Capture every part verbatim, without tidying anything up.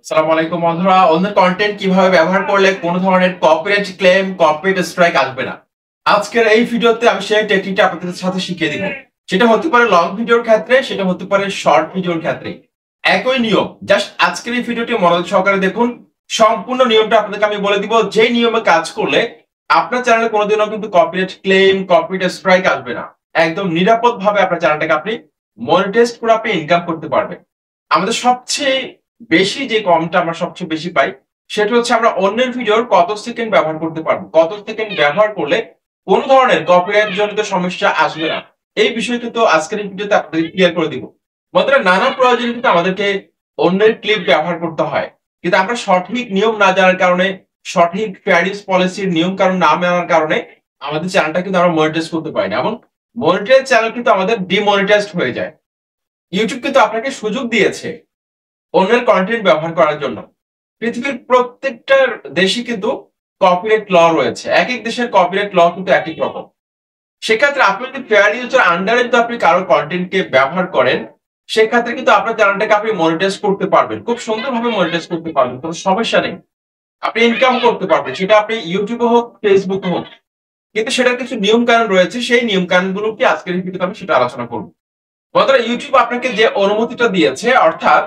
আসসালামু আলাইকুম বন্ধুরা। অন্যের কন্টেন্ট কিভাবে ব্যবহার করলে কোনো ধরনের কপিরাইট ক্লেম, কপিরাইট স্ট্রাইক আসবে না। আজকের এই ভিডিওতে আমি সেই টেকনিকটা আপনাদের সাথে শিখিয়ে দিব। সেটা হতে পারে লং ভিডিওর ক্ষেত্রে, সেটা হতে পারে শর্ট ভিডিওর ক্ষেত্রে। একই নিয়ম, জাস্ট আজকের এই ভিডিওটি মনোযোগ সহকারে দেখুন। সম্পূর্ণ নিয়মটা আপনাদেরকে আমি বলে দিব, যে নিয়মে কাজ করলে আপনার চ্যানেলে কোনোদিনও কিন্তু কপিরাইট ক্লেম, কপিরাইট স্ট্রাইক আসবে না। একদম নিরাপদ ভাবে আপনার চ্যানেলটাকে আপনি মনিটাইজ করে আপনি ইনকাম করতে পারবেন। আমাদের সবচেয়ে বেশি যে কমটা আমরা সবচেয়ে বেশি পাই, সেটা হচ্ছে আমরা অন্যের ভিডিওর কত সেকেন্ড ব্যবহার করতে পারবো, কত সেকেন্ড ব্যবহার করলে কোন ধরনের কপিরাইট জনিত সমস্যা আসবে না। এই বিষয় কিন্তু আজকের এই ভিডিওতে আপনাদের ক্লিয়ার করে দিব। বন্ধুরা, নানা প্রয়োজনে কিন্তু আমাদেরকে অন্যের ক্লিপ ব্যবহার করতে হয়, কিন্তু আমরা সঠিক নিয়ম না জানার কারণে, সঠিক ফেয়ার ইউজ পলিসির নিয়ম কারণ না মানার কারণে আমাদের চ্যানেলটা কিন্তু আমরা মনিটাইজ করতে পারি না, এবং মনিটাইজ চ্যানেল কিন্তু আমাদের ডিমনিটাইজড হয়ে যায়। ইউটিউব কিন্তু আপনাকে সুযোগ দিয়েছে অন্যের কন্টেন্ট ব্যবহার করার জন্য। পৃথিবীর প্রত্যেকটা দেশে কিন্তু কপিরাইট ল রয়েছে, এক এক দেশের কপিরাইট ল কিন্তু এক এক রকম। সেক্ষেত্রে আপনি যদি ফেয়ার ইউজের আন্ডারে যদি আপনি কারো কন্টেন্টকে ব্যবহার করেন, সেক্ষেত্রে কিন্তু আপনার চ্যানেলটাকে আপনি মনিটাইজ করতে পারবেন, খুব সুন্দরভাবে মনিটাইজ করতে পারবেন, কোনো সমস্যা নেই। আপনি ইনকাম করতে পারবেন, সেটা আপনি ইউটিউবে হোক, ফেসবুকে হোক। কিন্তু সেটার কিছু নিয়ম কানুন রয়েছে, সেই নিয়ম কানুনগুলো কি আজকের ভিডিওতে আমি সেটা আলোচনা করব। বন্ধুরা, ইউটিউব আপনাকে যে অনুমতিটা দিয়েছে, অর্থাৎ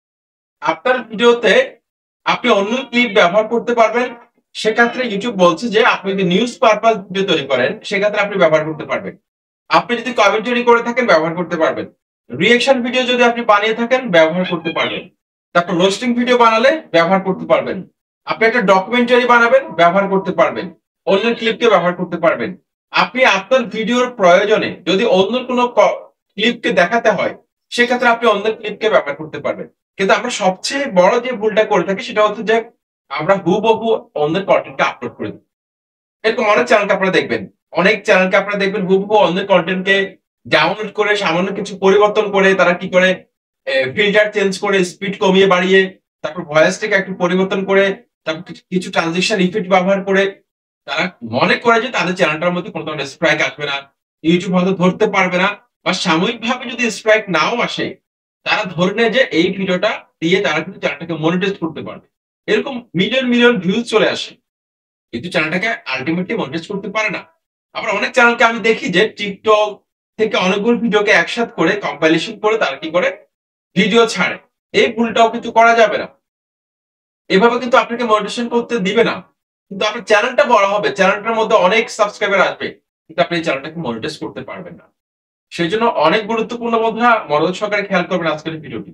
আপনার ভিডিওতে আপনি অন্য ক্লিপ ব্যবহার করতে পারবেন, সেক্ষেত্রে ইউটিউব বলছে যে আপনি যদি নিউজ পারপাস ভিডিও তৈরি করেন, সেক্ষেত্রে আপনি ব্যবহার করতে পারবেন। আপনি যদি কমেন্টারি করে থাকেন, ব্যবহার করতে পারবেন। রিয়েকশন ভিডিও যদি আপনি বানিয়ে থাকেন, ব্যবহার করতে পারবেন। তারপর রোস্টিং ভিডিও বানালে ব্যবহার করতে পারবেন। আপনি একটা ডকুমেন্টারি বানাবেন, ব্যবহার করতে পারবেন। অন্যের ক্লিপকে ব্যবহার করতে পারবেন। আপনি আপনার ভিডিওর প্রয়োজনে যদি অন্য কোনো ক্লিপকে দেখাতে হয়, সেক্ষেত্রে আপনি অন্যের ক্লিপকে ব্যবহার করতে পারবেন। কিন্তু আমরা সবচেয়ে বড় যে ভুলটা করে থাকি, সেটা হচ্ছে যে আমরা হুবহু অন্যের কন্টেন্টকে আপলোড করে দিই। এরকম অনেক চ্যানেলকে আপনারা দেখবেন, অনেক চ্যানেলকে আপনারা দেখবেন হুবহু অন্যের কন্টেন্টকে ডাউনলোড করে সামান্য কিছু পরিবর্তন করে, তারা কি করে ফিল্টার চেঞ্জ করে, স্পিড কমিয়ে বাড়িয়ে, তারপর ভয়েসটাকে একটু পরিবর্তন করে, তারপর কিছু ট্রানজিশন ইফেক্ট ব্যবহার করে তারা মনে করে যে তাদের চ্যানেলটার মধ্যে কোনো ধরনের স্ট্রাইক আসবে না, ইউটিউব হয়তো ধরতে পারবে না, বা সাময়িকভাবে যদি স্ট্রাইক নাও আসে, তারা ধরে নেয় যে এই ভিডিওটা দিয়ে তারা কিন্তু চ্যানেলটাকে মনিটাইজ করতে পারবে। এরকম মিলিয়ন মিলিয়ন ভিউজ চলে আসে, কিন্তু চ্যানেলটাকে আলটিমেটলি মনিটাইজ করতে পারে না। আবার অনেক চ্যানেলকে আমি দেখি যে টিকটক থেকে অনেকগুলো ভিডিওকে একসাথে করে কম্পাইলেশন করে তারা কি করে ভিডিও ছাড়ে। এই ভুলটাও কিন্তু করা যাবে না। এভাবে কিন্তু আপনাকে মনিটাইজেশন করতে দিবে না। কিন্তু আপনার চ্যানেলটা বড় হবে, চ্যানেলটার মধ্যে অনেক সাবস্ক্রাইবার আসবে, কিন্তু আপনি এই চ্যানেলটাকে মনিটাইজ করতে পারবেন না। সেই জন্য অনেক গুরুত্বপূর্ণ বন্ধুরা, মনোযোগ সহকারে খেয়াল করবেন আজকের ভিডিওটি।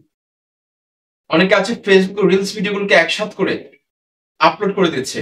অনেকে আছে ফেসবুক রিলস ভিডিওগুলোকে একসাথে করে আপলোড করে দিচ্ছে,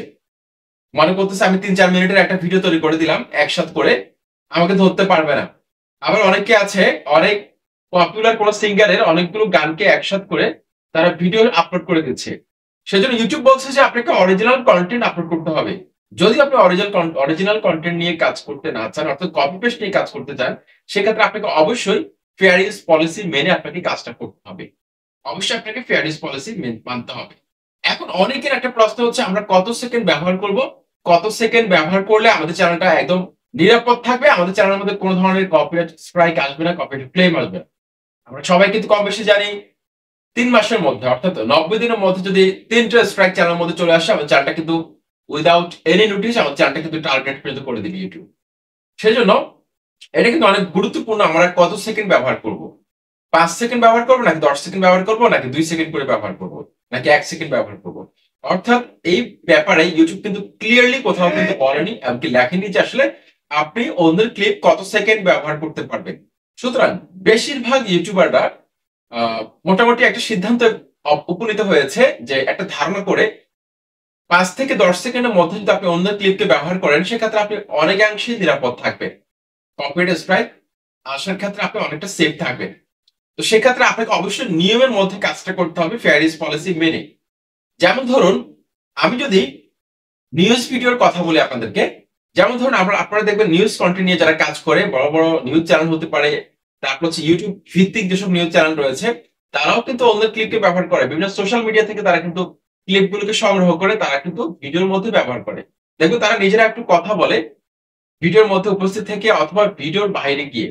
মনে করতেছে আমি তিন চার মিনিটের একটা ভিডিও তৈরি করে দিলাম একসাথে করে, আমাকে ধরতে পারবে না। আবার অনেকে আছে অনেক পপুলার কোন সিঙ্গারের অনেকগুলো গানকে একসাথে করে তারা ভিডিও আপলোড করে দিচ্ছে। সেজন্য ইউটিউব বলছে যে আপনাকে অরিজিনাল কন্টেন্ট আপলোড করতে হবে। যদি আপনি অরিজিনাল অরিজিনাল কন্টেন্ট নিয়ে কাজ করতে না চান, অর্থাৎ কপি পেস্ট নিয়ে কাজ করতে চান, সেক্ষেত্রে আপনাকে অবশ্যই ফেয়ার ইউজ পলিসি মেনে আপনাকে কাজটা করতে হবে। অবশ্যই আপনাকে ফেয়ার ইউজ পলিসি মানতে হবে। এখন অনেকের একটা প্রশ্ন হচ্ছে, আমরা কত সেকেন্ড ব্যবহার করব, কত সেকেন্ড ব্যবহার করলে আমাদের চ্যানেলটা একদম নিরাপদ থাকবে, আমাদের চ্যানেলের মধ্যে কোনো ধরনের কপিরাইট স্ট্রাইক আসবে না, কপিরাইট ক্লেম আসবে না। আমরা সবাই কিন্তু কম বেশি জানি, তিন মাসের মধ্যে অর্থাৎ নব্বই দিনের মধ্যে যদি তিনটা স্ট্রাইক চ্যানেলের মধ্যে চলে আসে, আমাদের চ্যানেলটা কিন্তু উইদাউট এনি নোটিস আমাদের চ্যানেলটা কিন্তু টার্গেট পর্যন্ত করে দিবে ইউটিউব। সেই জন্য এটা কিন্তু অনেক গুরুত্বপূর্ণ, আমরা কত সেকেন্ড ব্যবহার করব। পাঁচ সেকেন্ড ব্যবহার করবো, নাকি দশ সেকেন্ড ব্যবহার করবো, নাকি দুই সেকেন্ড করে ব্যবহার করবো, নাকি এক সেকেন্ড ব্যবহার করবো। অর্থাৎ এই ব্যাপারে ইউটিউব কিন্তু ক্লিয়ারলি কোথাও কিন্তু বলেনি, এমনকি লেখেনি যে আসলে আপনি অন্যের ক্লিপ কত সেকেন্ড ব্যবহার করতে পারবেন। সুতরাং বেশিরভাগ ইউটিউবাররা মোটামুটি একটা সিদ্ধান্ত উপনীত হয়েছে, যে একটা ধারণা করে পাঁচ থেকে দশ সেকেন্ডের মধ্যে যদি আপনি অন্যের ক্লিপকে ব্যবহার করেন, সেক্ষেত্রে আপনি অনেকাংশেই নিরাপদ থাকবেন। কপিরাইট স্ট্রাইক আসার ক্ষেত্রে আপনি অনেকটা সেফ থাকবেন। তো সেক্ষেত্রে আপনাকে অবশ্যই নিয়মের মধ্যে কাজটা করতে হবে, ফেয়ার ইউজ পলিসি মেনে। যেমন ধরুন, আমি যদি নিউজ ভিডিওর কথা বলি আপনাদেরকে, যেমন ধরুন আমরা আপনারা দেখবেন নিউজ কন্টেন্ট নিয়ে যারা কাজ করে, বড় বড় নিউজ চ্যানেল হতে পারে, তারপর হচ্ছে ইউটিউব ভিত্তিক যেসব নিউজ চ্যানেল রয়েছে, তারাও কিন্তু অন্যের ক্লিপকে ব্যবহার করে। বিভিন্ন সোশ্যাল মিডিয়া থেকে তারা কিন্তু ক্লিপগুলোকে সংগ্রহ করে তারা কিন্তু ভিডিওর মধ্যে ব্যবহার করে। দেখুন, তারা নিজেরা একটু কথা বলে ভিডিওর মধ্যে উপস্থিত থেকে, অথবা ভিডিওর বাইরে গিয়ে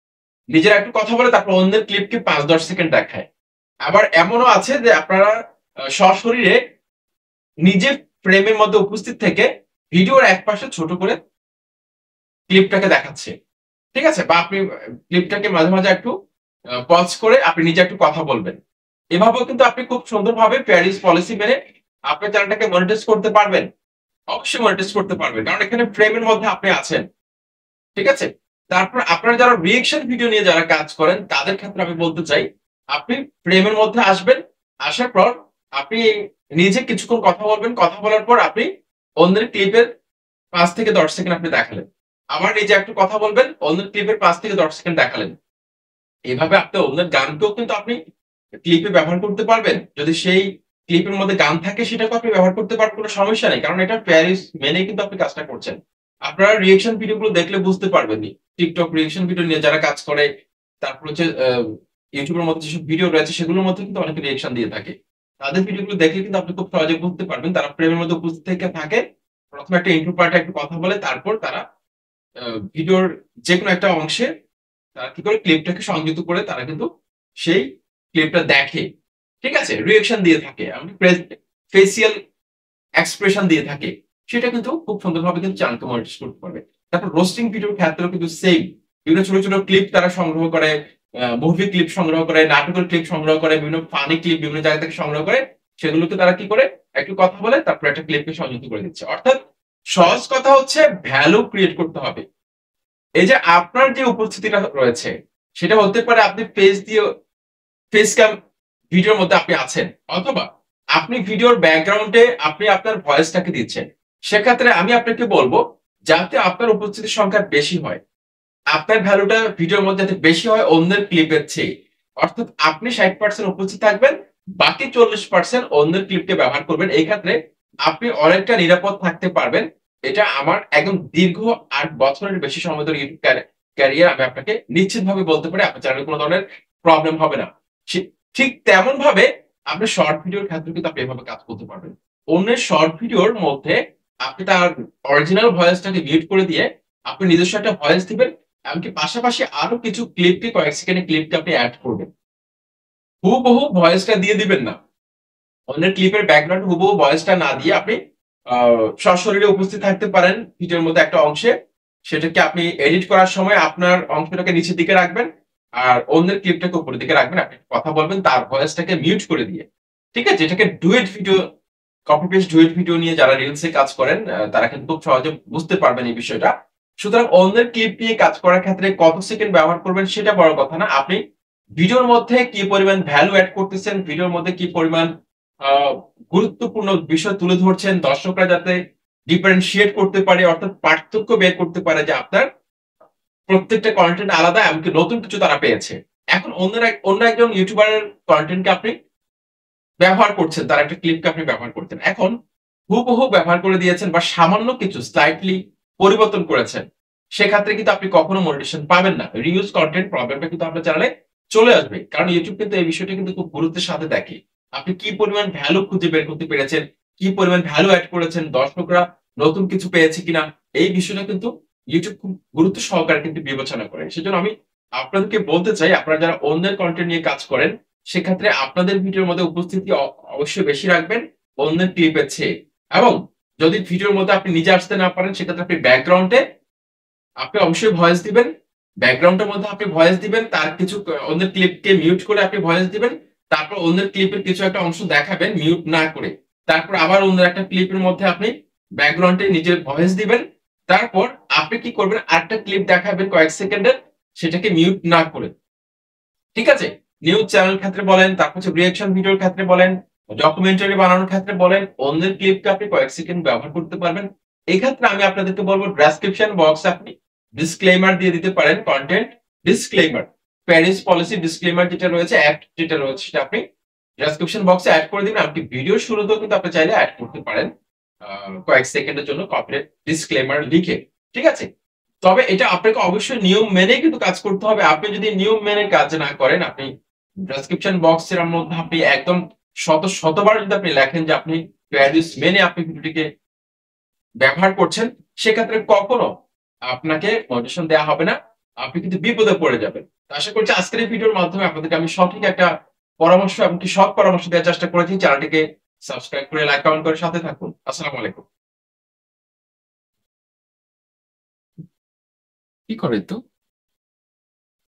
নিজেরা একটু কথা বলে, তারপর অন্যের ক্লিপকে পাঁচ দশ সেকেন্ড দেখায়। আবার এমনও আছে যে আপনারা সশরীরে নিজের ফ্রেমের মধ্যে উপস্থিত থেকে ভিডিওর এক পাশে ছোট করে ক্লিপটাকে দেখাচ্ছে, ঠিক আছে? বা আপনি ক্লিপটাকে মাঝে মাঝে একটু পজ করে আপনি নিজে একটু কথা বলবেন। এভাবেও কিন্তু আপনি খুব সুন্দরভাবে প্যারিস পলিসি মেনে আপনার চ্যানেলটাকে মনিটাইজ করতে পারবেন। অবশ্যই মনিটাইজ করতে পারবেন, কারণ এখানে ফ্রেমের মধ্যে আপনি আছেন, ঠিক আছে? তারপর আপনারা যারা রিয়েকশন ভিডিও নিয়ে যারা কাজ করেন তাদের ক্ষেত্রে আমি বলতে চাই, আপনি ফ্রেমের মধ্যে আসবেন, আসার পর আপনি নিজে কিছুক্ষণ কথা বলবেন, কথা বলার পর আপনি অন্যের ক্লিপের পাঁচ থেকে দশ সেকেন্ড আপনি দেখালেন, আবার নিজে একটু কথা বলবেন, অন্যের ক্লিপের পাঁচ থেকে দশ সেকেন্ড দেখালেন। এভাবে আপনি অন্যের গানকেও কিন্তু আপনি ক্লিপে ব্যবহার করতে পারবেন। যদি সেই ক্লিপের মধ্যে গান থাকে সেটাকে আপনি ব্যবহার করতে পারবেন, কোনো সমস্যা নেই, কারণ এটা প্যারিস মেনে কিন্তু আপনি কাজটা করছেন। আপনারা রিয়েকশন ভিডিওগুলো দেখলে বুঝতে পারবেন, টিকটক রিয়েকশন ভিডিও নিয়ে যারা কাজ করে, তারপর হচ্ছে ইউটিউবের মধ্যে যেসব ভিডিও রয়েছে সেগুলোর মধ্যে কিন্তু অনেকে রিয়েকশন দিয়ে থাকে। তাদের ভিডিওগুলো দেখলে কিন্তু আপনি খুব সহজে বুঝতে পারবেন তারা প্রেমের মধ্যে উপস্থিত থেকে থাকে। প্রথমে একটা ইন্ট্রো পার্টে একটু কথা বলে, তারপর তারা ভিডিওর যে কোনো একটা অংশে তারা কি করে ক্লিপটাকে সংযুক্ত করে তারা কিন্তু সেই ক্লিপটা দেখে, ঠিক আছে? রিয়েকশন দিয়ে থাকে, আমি ফেসিয়াল এক্সপ্রেশন দিয়ে থাকে, সেটা কিন্তু খুব সুন্দরভাবে কিন্তু চ্যানেলকে মনিটাইজ করতে পারবে। তারপর রোস্টিং ভিডিওর ক্ষেত্রেও কিন্তু সেম, বিভিন্ন ছোট ছোট ক্লিপ তারা সংগ্রহ করে, মুভি ক্লিপ সংগ্রহ করে, নাটকের ক্লিপ সংগ্রহ করে, বিভিন্ন ফানি ক্লিপ বিভিন্ন জায়গা থেকে সংগ্রহ করে, সেগুলোকে তারা কি করে একটু কথা বলে তারপর একটা ক্লিপকে সংযুক্ত করে দিচ্ছে। অর্থাৎ সহজ কথা হচ্ছে ভ্যালু ক্রিয়েট করতে হবে। এই যে আপনার যে উপস্থিতিটা রয়েছে সেটা হতে পারে আপনি পেজ দিয়ে ফেস ক্যাম ভিডিওর মধ্যে আপনি আছেন, অথবা আপনি ভিডিওর ব্যাকগ্রাউন্ডে আপনি আপনার ভয়েসটাকে দিচ্ছেন। সেক্ষেত্রে আমি আপনাকে বলবো যাতে আপনার উপস্থিতির সংখ্যা বেশি হয়, আপনার ভ্যালুটা ভিডিওর মধ্যে যাতে বেশি হয় অন্যের ক্লিপের চেয়ে। অর্থাৎ আপনি ষাট পার্সেন্ট উপস্থিত থাকবেন, বাকি চল্লিশ পার্সেন্ট অন্যের ক্লিপকে ব্যবহার করবেন। এই ক্ষেত্রে আপনি অনেকটা নিরাপদ থাকতে পারবেন। এটা আমার একদম দীর্ঘ আট বছরের বেশি সময় ধরে ইউটিউব ক্যারিয়ার, আমি আপনাকে নিশ্চিতভাবে বলতে পারি আপনার চ্যানেলে কোনো ধরনের প্রবলেম হবে না। ঠিক তেমন ভাবে আপনি শর্ট ভিডিওর ক্ষেত্রে কিন্তু আপনি এভাবে কাজ করতে পারবেন। অন্যের শর্ট ভিডিওর মধ্যে আপনি তার অরিজিনাল ভয়েসটাকে মিউট করে দিয়ে আপনি নিজস্ব একটা ভয়েস দিবেন, এমনকি পাশাপাশি আরো কিছু ক্লিপকে কয়েক সেকেন্ডের ক্লিপকে আপনি অ্যাড করবেন। হুবহু ভয়েসটা দিয়ে দিবেন না, অন্যের ক্লিপের ব্যাকগ্রাউন্ড হুবহু ভয়েসটা না দিয়ে আপনি সশরীরে উপস্থিত থাকতে পারেন ভিডিওর মধ্যে একটা অংশে। সেটাকে আপনি এডিট করার সময় আপনার অংশটাকে নিচের দিকে রাখবেন আর অন্যের ক্লিপটাকে উপরের দিকে রাখবেন, আপনি কথা বলবেন তার ভয়েসটাকে মিউট করে দিয়ে, ঠিক আছে? যেটাকে duet video, copy paste duet video নিয়ে যারা রিলসে কাজ করেন তারা কিন্তু খুব সহজে বুঝতে পারবেন এই বিষয়টা। সুতরাং অন্যের ক্লিপ নিয়ে কাজ করার ক্ষেত্রে কত সেকেন্ড ব্যবহার করবেন সেটা বড় কথা না, আপনি ভিডিওর মধ্যে কি পরিমাণ ভ্যালু অ্যাড করতেছেন, ভিডিওর মধ্যে কি পরিমাণ গুরুত্বপূর্ণ বিষয় তুলে ধরছেন, দর্শকরা যাতে ডিফারেন্সিয়েট করতে পারে, অর্থাৎ পার্থক্য বের করতে পারে যে আপনার প্রত্যেকটা কন্টেন্ট আলাদা, এমনকি নতুন কিছু তারা পেয়েছে। এখন অন্যের অন্য একজন ইউটিউবারের কন্টেন্টকে আপনি ব্যবহার করছেন, তার একটা ক্লিপকে আপনি ব্যবহার করছেন, এখন হুবহু ব্যবহার করে দিয়েছেন বা সামান্য কিছু স্লাইটলি পরিবর্তন করেছেন, সেক্ষেত্রে কিন্তু আপনি কখনো মনিটাইজেশন পাবেন না। রিউজ কন্টেন্ট প্রবলেমটা কিন্তু আপনার চ্যানেলে চলে আসবে, কারণ ইউটিউব কিন্তু এই বিষয়টা কিন্তু খুব গুরুত্বের সাথে দেখে আপনি কি পরিমাণ ভ্যালু খুঁজে বের করতে পেরেছেন, কি পরিমাণ ভ্যালু অ্যাড করেছেন, দর্শকরা নতুন কিছু পেয়েছে কিনা, এই বিষয়টা কিন্তু ইউটিউব খুব গুরুত্ব সহকারে কিন্তু বিবেচনা করে। সেজন্য আমি আপনাদেরকে বলতে চাই, আপনারা যারা অন্যের কন্টেন্ট নিয়ে কাজ করেন সেক্ষেত্রে আপনাদের ভিডিওর মধ্যে উপস্থিতি অবশ্যই বেশি রাখবেন অন্যের ক্লিপের চেয়ে। এবং যদি ভিডিওর মধ্যে আপনি নিজে আসতে না পারেন সেক্ষেত্রে আপনি ব্যাকগ্রাউন্ডে আপনি অবশ্যই ভয়েস দিবেন, ব্যাকগ্রাউন্ডের মধ্যে আপনি ভয়েস দিবেন, তার কিছু অন্যের ক্লিপকে মিউট করে আপনি ভয়েস দিবেন, তারপর অন্যের ক্লিপের কিছু একটা অংশ দেখাবেন মিউট না করে, তারপর আবার অন্যের একটা ক্লিপের মধ্যে আপনি ব্যাকগ্রাউন্ডে নিজের ভয়েস দিবেন, তারপর আপনি কি করবেন আরেকটা ক্লিপ দেখাবেন কয়েক সেকেন্ডের, সেটাকে মিউট না করে, ঠিক আছে? নিউজ চ্যানেল ক্ষেত্রে বলেন, তারপর হচ্ছে রিঅ্যাকশন ভিডিওর ক্ষেত্রে বলেন, ডকুমেন্টারি বানানোর ক্ষেত্রে বলেন, অন্যের ক্লিপকে আপনি কয়েক সেকেন্ড ব্যবহার করতে পারবেন। এই ক্ষেত্রে আমি আপনাদেরকে বলবো ডেসক্রিপশন বক্সে আপনি ডিসক্লেমার দিয়ে দিতে পারেন, কন্টেন্ট ডিসক্লেমার, প্যারিস পলিসি ডিসক্লেমার যেটা রয়েছে, অ্যাক্ট যেটা রয়েছে, সেটা আপনি ডেসক্রিপশন বক্সে অ্যাড করে দিবেন। আপনি ভিডিও শুরুতেও কিন্তু আপনি চাইলে অ্যাড করতে পারেন কয়েক সেকেন্ডের জন্য কপিরাইট ডিসক্লেমার লিখে, ঠিক আছে? তবে এটা আপনাকে অবশ্যই নিয়ম মেনে কিন্তু কাজ করতে হবে। আপনি যদি নিয়ম মেনে কাজ না করেন, আপনি ডেসক্রিপশন বক্সের মধ্যে আপনি একদম শত শতবার যদি আপনি লেখেন যে আপনি প্যারিস মেনে আপনি ভিডিওটিকে ব্যবহার করছেন, সেক্ষেত্রে কখনো আপনাকে মনিটাইজেশন দেওয়া হবে না, আপনি কিন্তু বিপদে পড়ে যাবেন। আশা করছি আজকের এই ভিডিওর মাধ্যমে আপনাদেরকে আমি সঠিক একটা পরামর্শ এমনকি সব পরামর্শ দেওয়ার চেষ্টা করেছি। চ্যানেলটিকে সাবস্ক্রাইব করে লাইক কমেন্ট করে সাথে থাকুন। আসসালামু আলাইকুম। কি করে তো